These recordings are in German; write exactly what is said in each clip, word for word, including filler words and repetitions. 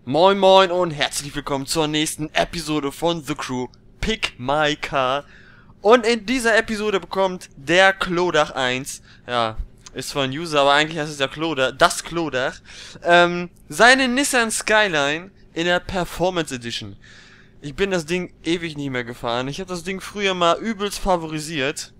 Moin moin und herzlich willkommen zur nächsten Episode von The Crew Pick My Car. Und in dieser Episode bekommt der Klodach eins, ja, ist zwar ein User, aber eigentlich heißt es ja Klodach, das Klodach, ähm, seine Nissan Skyline in der Performance Edition. Ich bin das Ding ewig nicht mehr gefahren. Ich habe das Ding früher mal übelst favorisiert.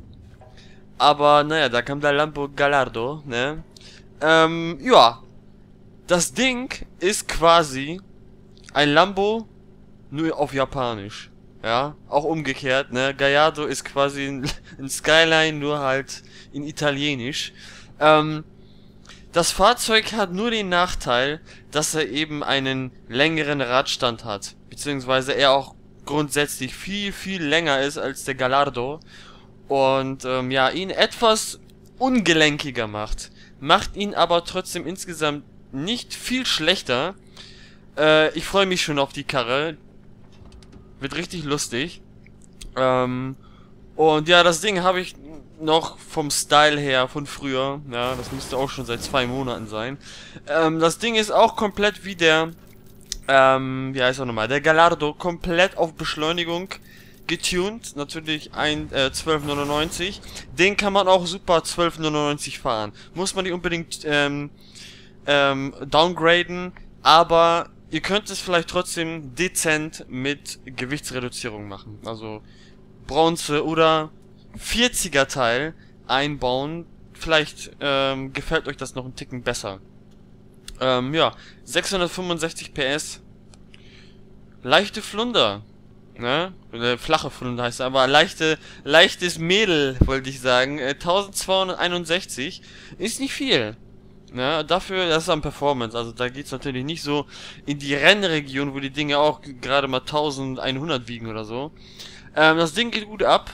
Aber naja, da kam der Lambo Gallardo, ne? Ähm, ja. Das Ding ist quasi ein Lambo, nur auf Japanisch. Ja, auch umgekehrt, ne? Gallardo ist quasi ein, ein Skyline, nur halt in Italienisch. Ähm, das Fahrzeug hat nur den Nachteil, dass er eben einen längeren Radstand hat. Beziehungsweise er auch grundsätzlich viel, viel länger ist als der Gallardo. Und ähm, ja, ihn etwas ungelenkiger macht. Macht ihn aber trotzdem insgesamt nicht viel schlechter. Äh, ich freue mich schon auf die Karre. Wird richtig lustig. Ähm, und ja, das Ding habe ich noch vom Style her von früher. Ja, das müsste auch schon seit zwei Monaten sein. Ähm, das Ding ist auch komplett wie der, ähm, wie heißt er nochmal, der Gallardo, komplett auf Beschleunigung getuned. Natürlich ein äh, zwölf neunundneunzig. Den kann man auch super zwölf neunundneunzig fahren. Muss man nicht unbedingt ähm, ähm, downgraden, aber ihr könnt es vielleicht trotzdem dezent mit Gewichtsreduzierung machen. Also Bronze oder vierziger Teil einbauen. Vielleicht ähm, gefällt euch das noch einen Ticken besser. Ähm, ja, sechshundertfünfundsechzig P S. Leichte Flunder. Ne? Äh, flache Flunder heißt es, aber leichte, leichtes Mädel, wollte ich sagen. Äh, eintausendzweihunderteinundsechzig. Ist nicht viel. Ja, dafür, das ist am Performance, also da geht's natürlich nicht so in die Rennregion, wo die Dinge auch gerade mal eintausendeinhundert wiegen oder so. Ähm, das Ding geht gut ab.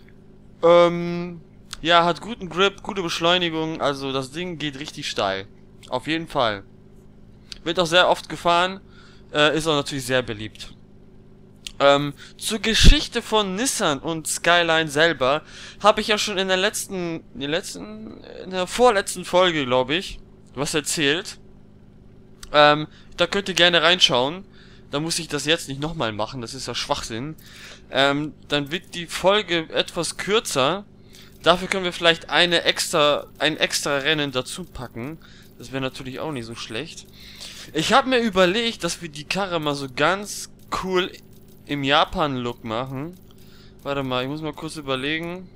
Ähm, ja, hat guten Grip, gute Beschleunigung, also das Ding geht richtig steil. Auf jeden Fall. Wird auch sehr oft gefahren, äh, ist auch natürlich sehr beliebt. Ähm, zur Geschichte von Nissan und Skyline selber habe ich ja schon in der letzten, in der letzten, in der vorletzten Folge, glaube ich, was erzählt. Ähm, da könnt ihr gerne reinschauen. Da muss ich das jetzt nicht nochmal machen, das ist ja Schwachsinn. Ähm, dann wird die Folge etwas kürzer. Dafür können wir vielleicht eine extra, ein extra Rennen dazu packen. Das wäre natürlich auch nicht so schlecht. Ich habe mir überlegt, dass wir die Karre mal so ganz cool im Japan-Look machen. Warte mal, ich muss mal kurz überlegen.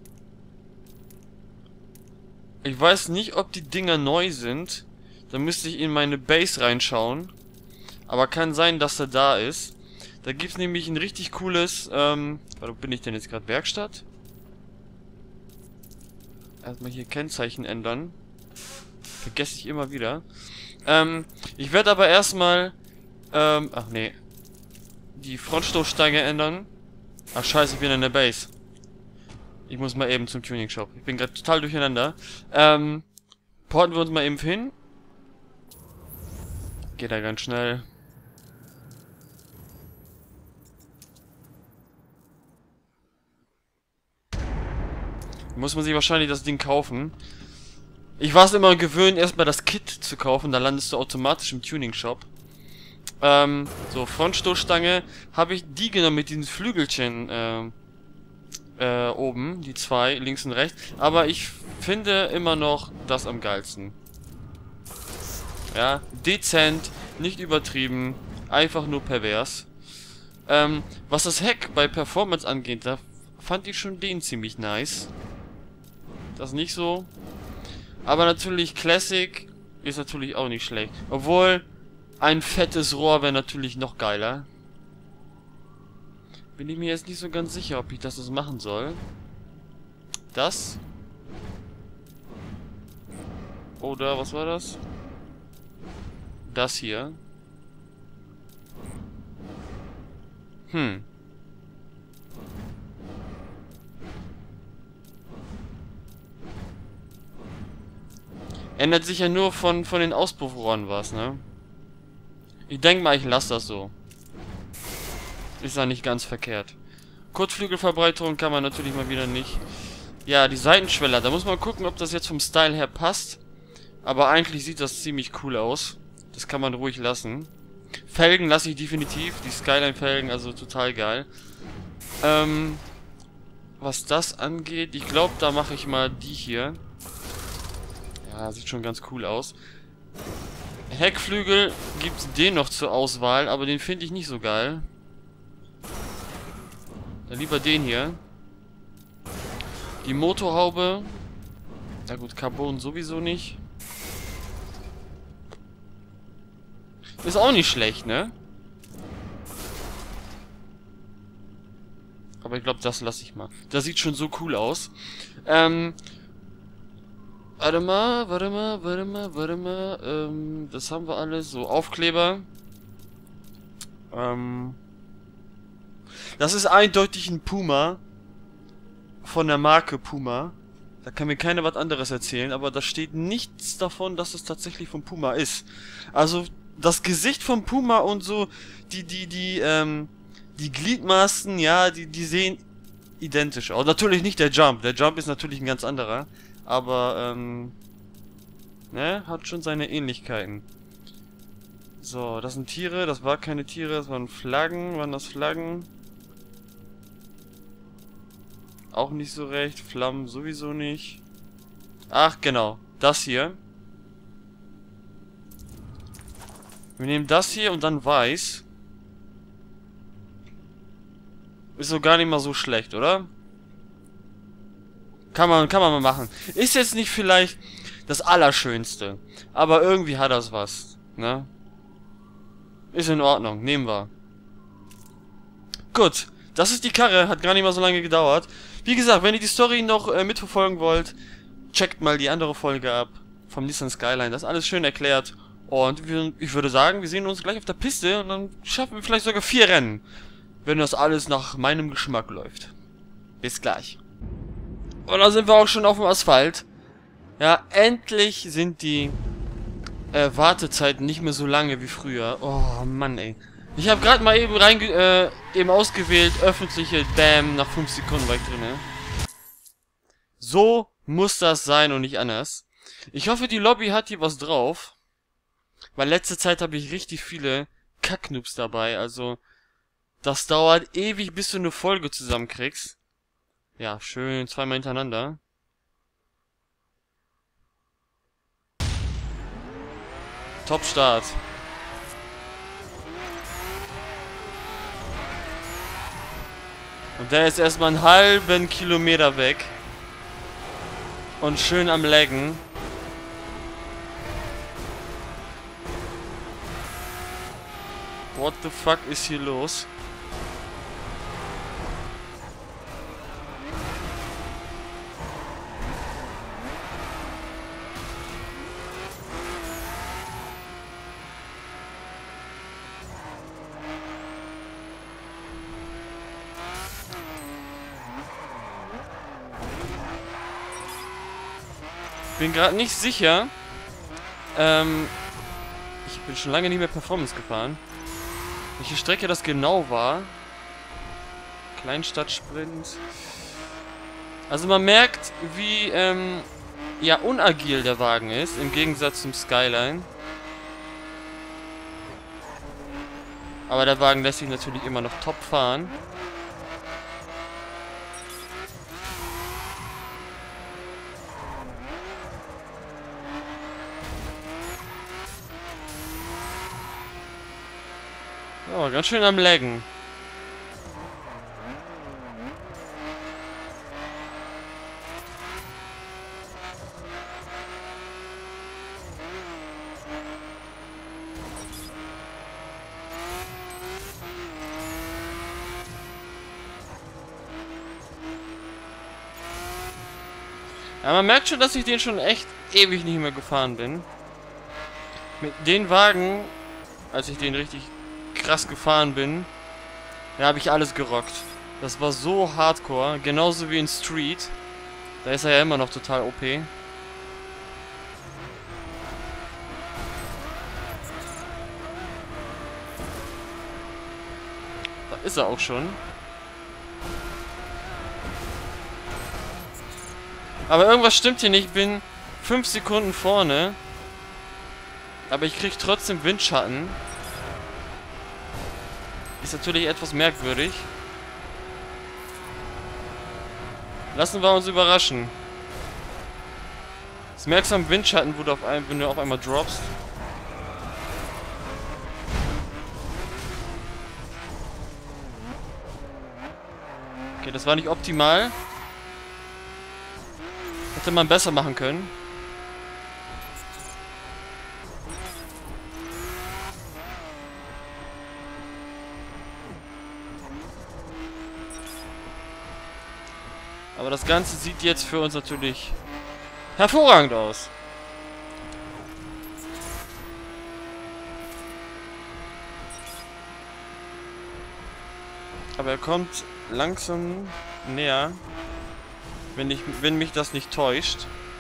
Ich weiß nicht, ob die Dinger neu sind. Da müsste ich in meine Base reinschauen. Aber kann sein, dass er da ist. Da gibt es nämlich ein richtig cooles, ähm, wo bin ich denn jetzt gerade? Werkstatt? Erstmal hier Kennzeichen ändern. Vergesse ich immer wieder. Ähm, ich werde aber erstmal, ähm, ach nee. die Frontstoßstange ändern. Ach scheiße, ich bin in der Base. Ich muss mal eben zum Tuning Shop. Ich bin gerade total durcheinander. Ähm, porten wir uns mal eben hin. Geht da ganz schnell. Muss man sich wahrscheinlich das Ding kaufen. Ich war es immer gewöhnt, erstmal das Kit zu kaufen. Da landest du automatisch im Tuning Shop. Ähm, so, Frontstoßstange habe ich die genommen mit diesen Flügelchen, ähm, äh, oben, die zwei, links und rechts. Aber ich finde immer noch das am geilsten. Ja, dezent, nicht übertrieben, einfach nur pervers. Ähm, was das Heck bei Performance angeht, da fand ich schon den ziemlich nice. Das nicht so. Aber natürlich Classic ist natürlich auch nicht schlecht. Obwohl, ein fettes Rohr wäre natürlich noch geiler. Bin ich mir jetzt nicht so ganz sicher, ob ich das so machen soll. Das. Oder, was war das? Das hier. Hm. Ändert sich ja nur von, von den Auspuffrohren was, ne? Ich denke mal, ich lasse das so. Ist ja nicht ganz verkehrt. Kurzflügelverbreiterung kann man natürlich mal wieder nicht. Ja, die Seitenschweller. Da muss man gucken, ob das jetzt vom Style her passt. Aber eigentlich sieht das ziemlich cool aus. Das kann man ruhig lassen. Felgen lasse ich definitiv. Die Skyline-Felgen, also total geil. Ähm, was das angeht, ich glaube, da mache ich mal die hier. Ja, sieht schon ganz cool aus. Heckflügel gibt es den noch zur Auswahl, aber den finde ich nicht so geil. Dann lieber den hier. Die Motorhaube. Na gut, Carbon sowieso nicht. Ist auch nicht schlecht, ne? Aber ich glaube, das lasse ich mal. Das sieht schon so cool aus. Ähm... Warte mal, warte mal, warte mal, warte mal. Ähm, das haben wir alles. So, Aufkleber. Ähm. Das ist eindeutig ein Puma. Von der Marke Puma. Da kann mir keiner was anderes erzählen, aber da steht nichts davon, dass es tatsächlich von Puma ist. Also, das Gesicht von Puma und so, die, die, die, ähm, die Gliedmaßen, ja, die, die sehen identisch aus. Natürlich nicht der Jump. Der Jump ist natürlich ein ganz anderer. Aber, ähm, ne, hat schon seine Ähnlichkeiten. So, das sind Tiere, das war keine Tiere, das waren Flaggen. Waren das Flaggen? Auch nicht so recht. Flammen sowieso nicht. Ach, genau. Das hier. Wir nehmen das hier und dann weiß. Ist so gar nicht mal so schlecht, oder? Kann man, kann man mal machen. Ist jetzt nicht vielleicht das Allerschönste. Aber irgendwie hat das was. Ne? Ist in Ordnung. Nehmen wir. Gut. Das ist die Karre. Hat gar nicht mal so lange gedauert. Wie gesagt, wenn ihr die Story noch äh, mitverfolgen wollt, checkt mal die andere Folge ab. Vom Nissan Skyline. Das ist alles schön erklärt. Und wir, ich würde sagen, wir sehen uns gleich auf der Piste. Und dann schaffen wir vielleicht sogar vier Rennen. Wenn das alles nach meinem Geschmack läuft. Bis gleich. Und dann sind wir auch schon auf dem Asphalt. Ja, endlich sind die äh, Wartezeiten nicht mehr so lange wie früher. Oh, Mann, ey. Ich habe gerade mal eben rein, äh, eben ausgewählt, öffentliche, bam, nach fünf Sekunden war ich drin, ne? So muss das sein und nicht anders. Ich hoffe, die Lobby hat hier was drauf. Weil letzte Zeit habe ich richtig viele Kacknoobs dabei, also das dauert ewig, bis du eine Folge zusammenkriegst. Ja, schön, zweimal hintereinander. Top-Start. Und der ist erstmal einen halben Kilometer weg. Und schön am Laggen. What the fuck ist hier los? Bin gerade nicht sicher. Ähm, ich bin schon lange nicht mehr Performance gefahren. Welche Strecke das genau war. Kleinstadtsprint. Also man merkt, wie ähm, ja unagil der Wagen ist, im Gegensatz zum Skyline. Aber der Wagen lässt sich natürlich immer noch top fahren. Oh, ganz schön am Laggen. Ja, man merkt schon, dass ich den schon echt ewig nicht mehr gefahren bin. Mit den Wagen, als ich den richtig krass gefahren bin, da habe ich alles gerockt. Das war so hardcore, genauso wie in Street. Da ist er ja immer noch total O P. Da ist er auch schon. Aber irgendwas stimmt hier nicht. Ich bin fünf Sekunden vorne. Aber ich kriege trotzdem Windschatten. Ist natürlich etwas merkwürdig. Lassen wir uns überraschen. Das merkst du am Windschatten, wo du auf ein, wenn du auf einmal droppst. Okay, das war nicht optimal. Hätte man besser machen können. Aber das Ganze sieht jetzt für uns natürlich hervorragend aus. Aber er kommt langsam näher, wenn, ich, wenn mich das nicht täuscht.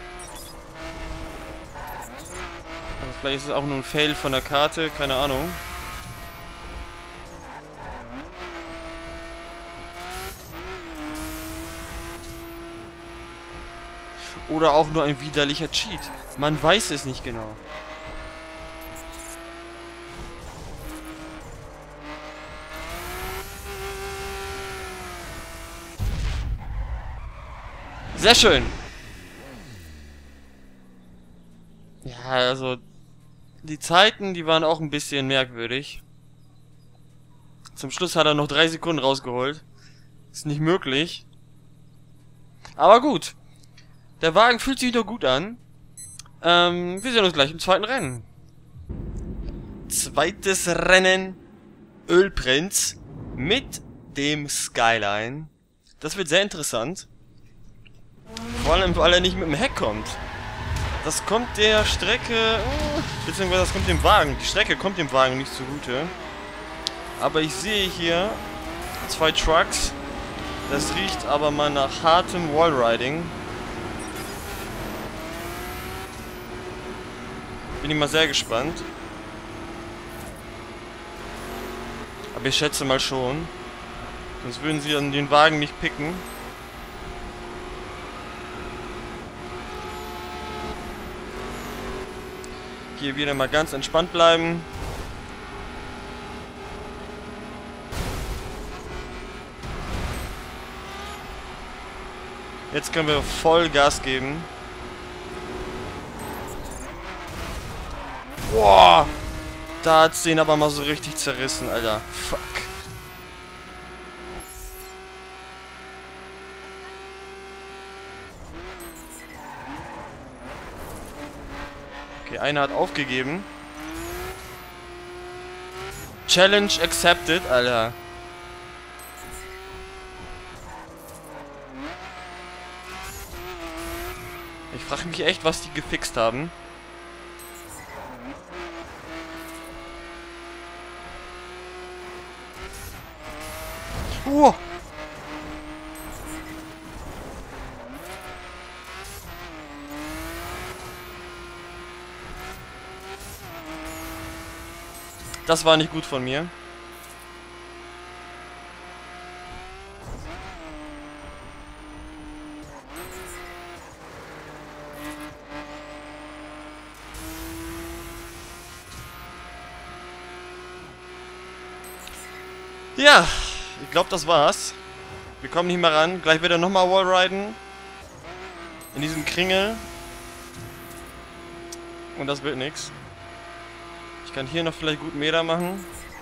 Also vielleicht ist es auch nur ein Fail von der Karte, keine Ahnung. Oder auch nur ein widerlicher Cheat. Man weiß es nicht genau. Sehr schön. Ja, also die Zeiten, die waren auch ein bisschen merkwürdig. Zum Schluss hat er noch drei Sekunden rausgeholt. Ist nicht möglich. Aber gut. Der Wagen fühlt sich doch gut an. Ähm, wir sehen uns gleich im zweiten Rennen. Zweites Rennen. Ölprinz mit dem Skyline. Das wird sehr interessant. Vor allem, weil er nicht mit dem Heck kommt. Das kommt der Strecke... Beziehungsweise das kommt dem Wagen. Die Strecke kommt dem Wagen nicht zugute. Aber ich sehe hier zwei Trucks. Das riecht aber mal nach hartem Wallriding. Bin ich mal sehr gespannt. Aber ich schätze mal schon. Sonst würden sie an den Wagen nicht picken. Hier wieder mal ganz entspannt bleiben. Jetzt können wir voll Gas geben. Boah! Da hat's den aber mal so richtig zerrissen, Alter. Fuck. Okay, einer hat aufgegeben. Challenge accepted, Alter. Ich frage mich echt, was die gefixt haben. Uh. Das war nicht gut von mir. Ja, ich glaube, das war's. Wir kommen nicht mehr ran. Gleich wird er nochmal Wallriden. In diesem Kringel. Und das wird nix. Ich kann hier noch vielleicht gut Meter machen.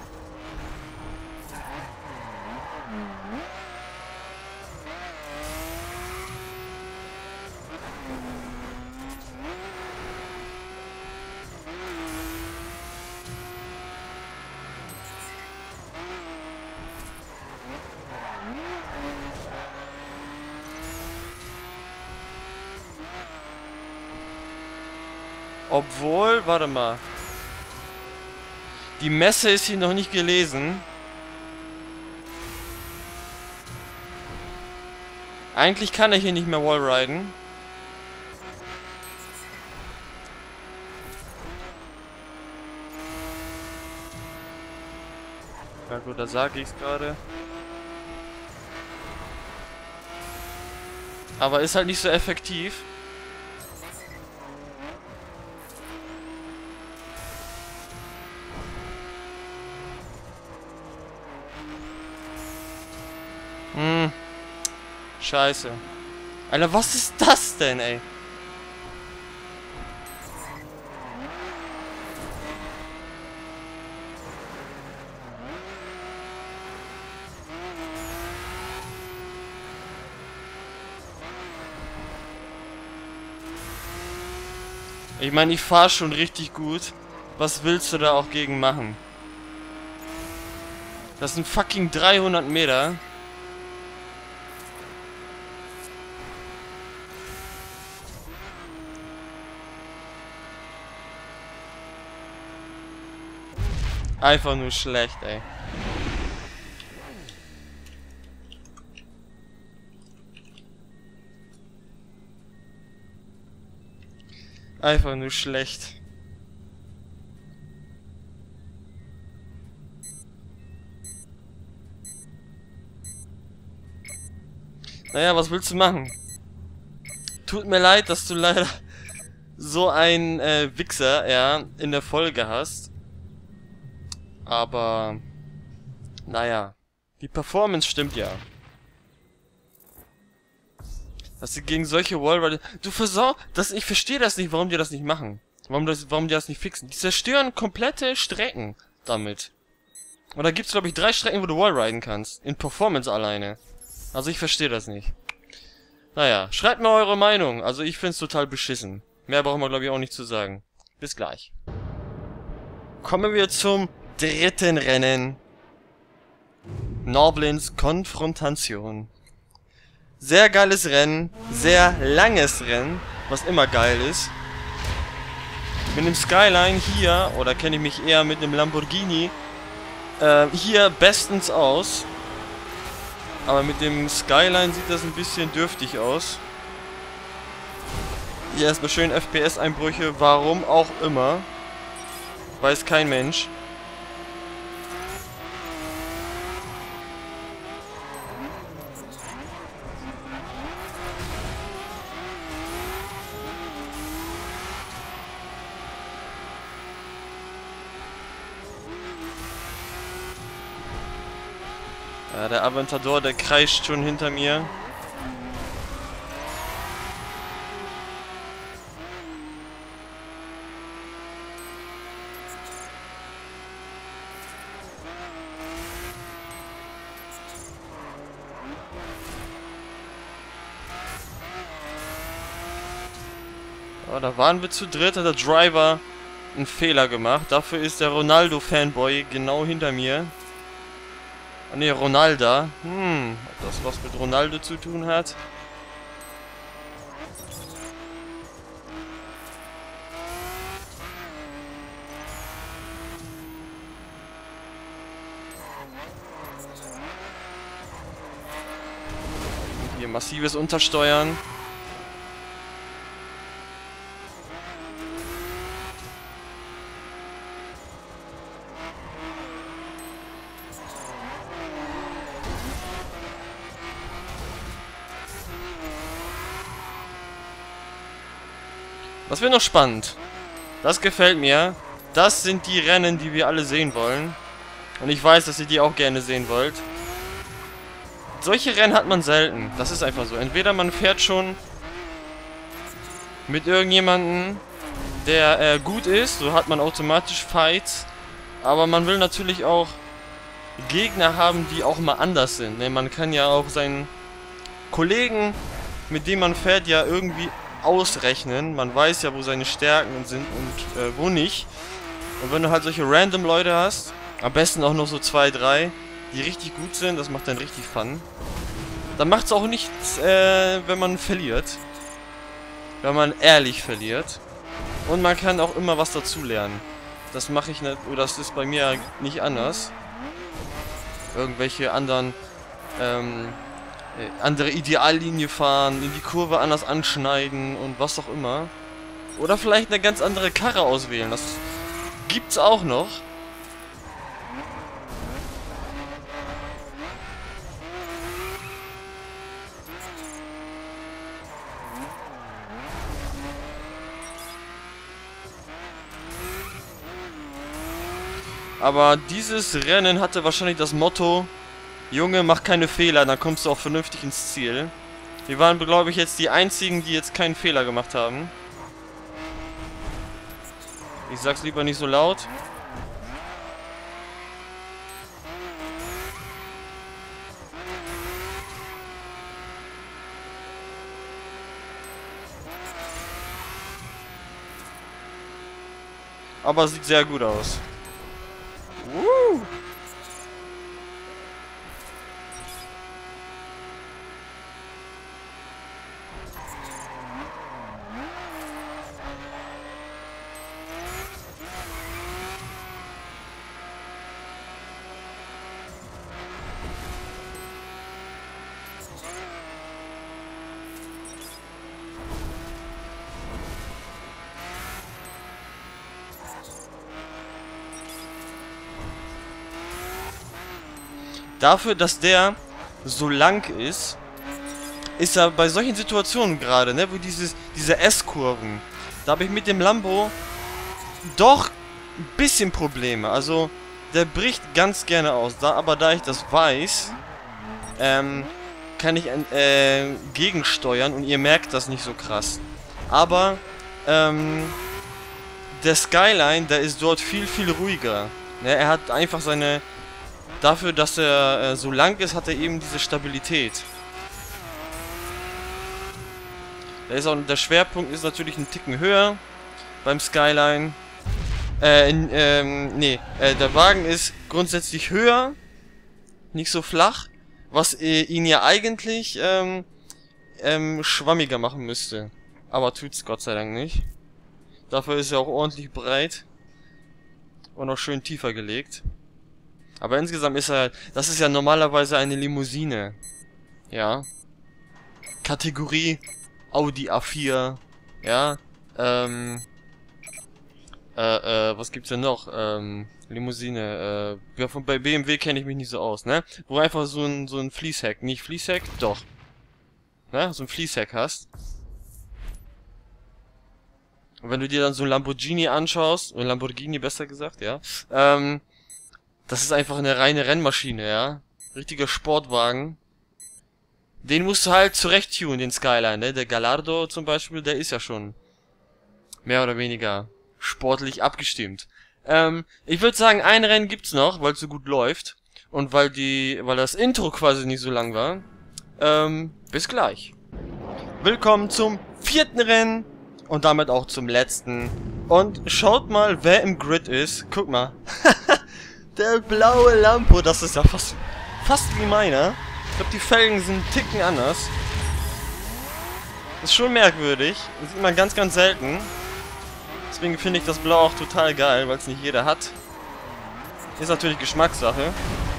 Obwohl, warte mal. Die Messe ist hier noch nicht gelesen. Eigentlich kann er hier nicht mehr Wallriden. Ja gut, da sage ich es gerade. Aber ist halt nicht so effektiv. Scheiße. Alter, was ist das denn, ey? Ich meine, ich fahre schon richtig gut. Was willst du da auch gegen machen? Das sind fucking dreihundert Meter. Einfach nur schlecht, ey. Einfach nur schlecht. Naja, was willst du machen? Tut mir leid, dass du leider so einen äh, Wichser, ja, in der Folge hast. Aber, naja, die Performance stimmt ja. Dass sie gegen solche Wallrider... Du versau... Das, ich verstehe das nicht, warum die das nicht machen. Warum, das, warum die das nicht fixen. Die zerstören komplette Strecken damit. Und da gibt's, glaube ich, drei Strecken, wo du Wallriden kannst. In Performance alleine. Also ich verstehe das nicht. Naja, schreibt mir eure Meinung. Also ich find's total beschissen. Mehr brauchen wir, glaube ich, auch nicht zu sagen. Bis gleich. Kommen wir zum dritten Rennen. Norblins Konfrontation. Sehr geiles Rennen, sehr langes Rennen, was immer geil ist. Mit dem Skyline hier, oder kenne ich mich eher mit einem Lamborghini, äh, hier bestens aus. Aber mit dem Skyline sieht das ein bisschen dürftig aus. Hier erstmal schön F P S-Einbrüche, warum auch immer. Weiß kein Mensch. Ja, der Aventador, der kreischt schon hinter mir. Oh, da waren wir zu dritt, hat der Driver einen Fehler gemacht. Dafür ist der Ronaldo-Fanboy genau hinter mir. Ah ne, Ronaldo. Hm, ob das was mit Ronaldo zu tun hat? Hier massives Untersteuern. Das wird noch spannend. Das gefällt mir. Das sind die Rennen, die wir alle sehen wollen. Und ich weiß, dass ihr die auch gerne sehen wollt. Solche Rennen hat man selten. Das ist einfach so. Entweder man fährt schon mit irgendjemandem, der äh, gut ist. So hat man automatisch Fights. Aber man will natürlich auch Gegner haben, die auch mal anders sind. Ne? Man kann ja auch seinen Kollegen, mit dem man fährt, ja irgendwie ausrechnen. Man weiß ja, wo seine Stärken sind und äh, wo nicht. Und wenn du halt solche random Leute hast, am besten auch noch so zwei, drei, die richtig gut sind, das macht dann richtig Fun. Dann macht es auch nichts, äh, wenn man verliert. Wenn man ehrlich verliert. Und man kann auch immer was dazu lernen. Das mache ich nicht, oder das ist bei mir nicht anders. Irgendwelche anderen, ähm, andere Ideallinie fahren, in die Kurve anders anschneiden und was auch immer. Oder vielleicht eine ganz andere Karre auswählen. Das gibt's auch noch. Aber dieses Rennen hatte wahrscheinlich das Motto: Junge, mach keine Fehler, dann kommst du auch vernünftig ins Ziel. Wir waren, glaube ich, jetzt die einzigen, die jetzt keinen Fehler gemacht haben. Ich sag's lieber nicht so laut. Aber sieht sehr gut aus. Woo! Dafür, dass der so lang ist, ist er bei solchen Situationen gerade, ne, wo dieses, diese S-Kurven, da habe ich mit dem Lambo doch ein bisschen Probleme. Also, der bricht ganz gerne aus. Da, aber da ich das weiß, ähm, kann ich äh, gegensteuern und ihr merkt das nicht so krass. Aber, ähm, der Skyline, der ist dort viel, viel ruhiger. Ne, er hat einfach seine... Dafür, dass er äh, so lang ist, hat er eben diese Stabilität. Da ist auch, der Schwerpunkt ist natürlich ein Ticken höher beim Skyline. Äh, in, ähm, nee, äh, der Wagen ist grundsätzlich höher, nicht so flach, was äh, ihn ja eigentlich ähm, ähm, schwammiger machen müsste. Aber tut's Gott sei Dank nicht. Dafür ist er auch ordentlich breit und auch schön tiefer gelegt. Aber insgesamt ist er, das ist ja normalerweise eine Limousine. Ja. Kategorie Audi A vier. Ja. Ähm. Äh, äh, was gibt's denn noch? Ähm, Limousine. Äh, ja, von, bei B M W kenne ich mich nicht so aus, ne? Wo einfach so ein, so ein Fließheck, nicht Fließheck? Doch. Ne? So ein Fließheck hast. Und wenn du dir dann so ein Lamborghini anschaust, oder Lamborghini besser gesagt, ja. Ähm. Das ist einfach eine reine Rennmaschine, ja. Richtiger Sportwagen. Den musst du halt zurecht tunen, den Skyline, ne? Der Gallardo zum Beispiel, der ist ja schon mehr oder weniger sportlich abgestimmt. Ähm, ich würde sagen, ein Rennen gibt's noch, weil es so gut läuft. Und weil die, weil das Intro quasi nicht so lang war. Ähm, bis gleich. Willkommen zum vierten Rennen. Und damit auch zum letzten. Und schaut mal, wer im Grid ist. Guck mal. Der blaue Lambo, das ist ja fast, fast wie meiner. Ich glaube, die Felgen sind einen Ticken anders. Ist schon merkwürdig. Das sieht man ganz, ganz selten. Deswegen finde ich das Blau auch total geil, weil es nicht jeder hat. Ist natürlich Geschmackssache.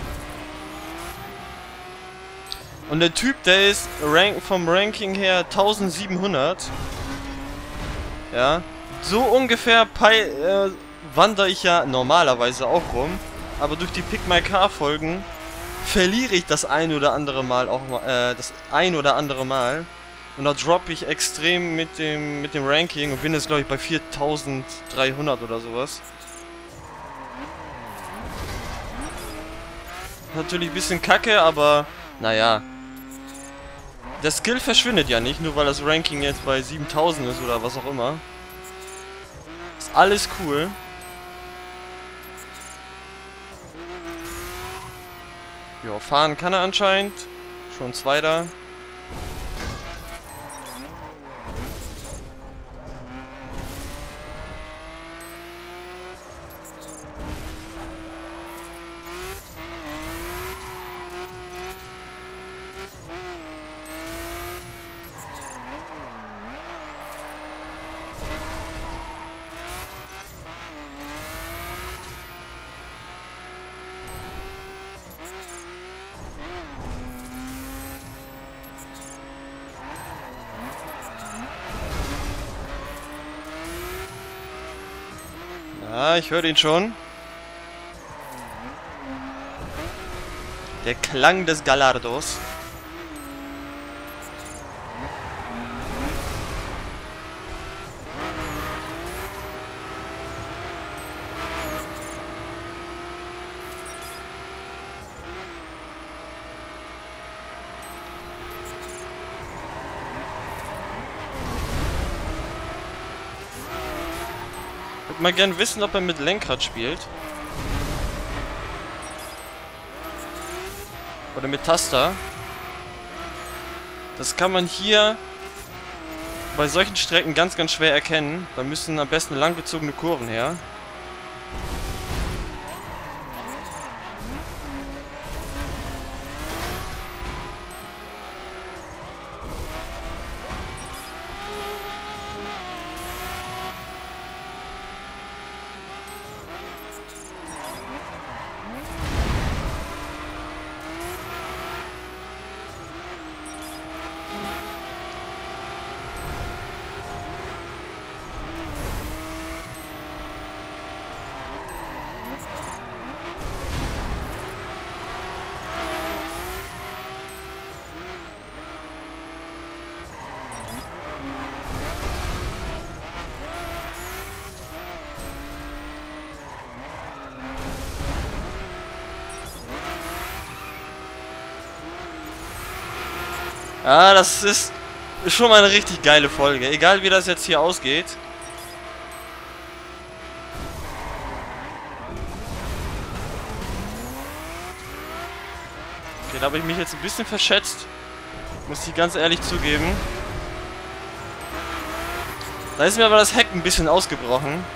Und der Typ, der ist rank vom Ranking her eintausendsiebenhundert. Ja. So ungefähr äh, wandere ich ja normalerweise auch rum. Aber durch die Pick My Car Folgen verliere ich das ein oder andere Mal auch mal, äh, das ein oder andere Mal. Und da droppe ich extrem mit dem, mit dem Ranking und bin jetzt, glaube ich, bei viertausenddreihundert oder sowas. Natürlich ein bisschen kacke, aber naja. Der Skill verschwindet ja nicht, nur weil das Ranking jetzt bei siebentausend ist oder was auch immer. Ist alles cool. Ja, fahren kann er anscheinend. Schon Zweiter. Ja, ich höre den schon. Der Klang des Gallardos. würde mal gerne wissen, ob er mit Lenkrad spielt. Oder mit Taster. Das kann man hier bei solchen Strecken ganz, ganz schwer erkennen. Da müssen am besten langgezogene Kurven her. Ja, das ist schon mal eine richtig geile Folge. Egal wie das jetzt hier ausgeht. Okay, da habe ich mich jetzt ein bisschen verschätzt. Muss ich ganz ehrlich zugeben. Da ist mir aber das Heck ein bisschen ausgebrochen.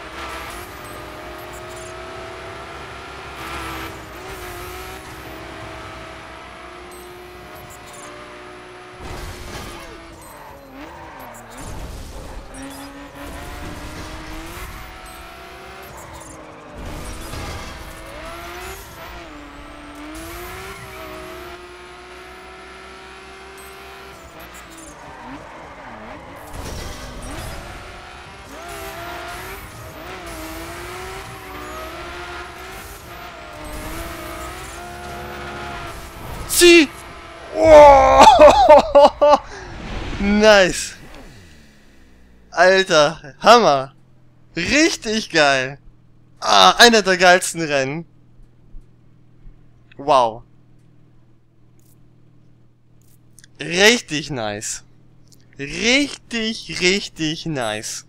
Zieh! Oh! Nice! Alter, Hammer! Richtig geil! Ah, einer der geilsten Rennen. Wow. Richtig nice. Richtig, richtig nice.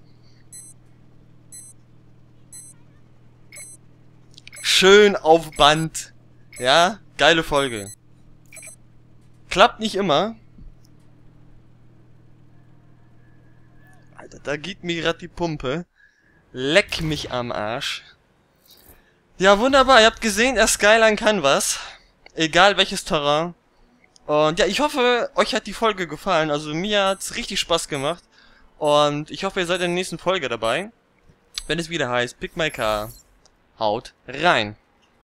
Schön auf Band. Ja, geile Folge. Klappt nicht immer. Alter, da geht mir gerade die Pumpe. Leck mich am Arsch. Ja, wunderbar. Ihr habt gesehen, der Skyline kann was. Egal welches Terrain. Und ja, ich hoffe, euch hat die Folge gefallen. Also mir hat's richtig Spaß gemacht. Und ich hoffe, ihr seid in der nächsten Folge dabei. Wenn es wieder heißt, Pick My Car. Haut rein.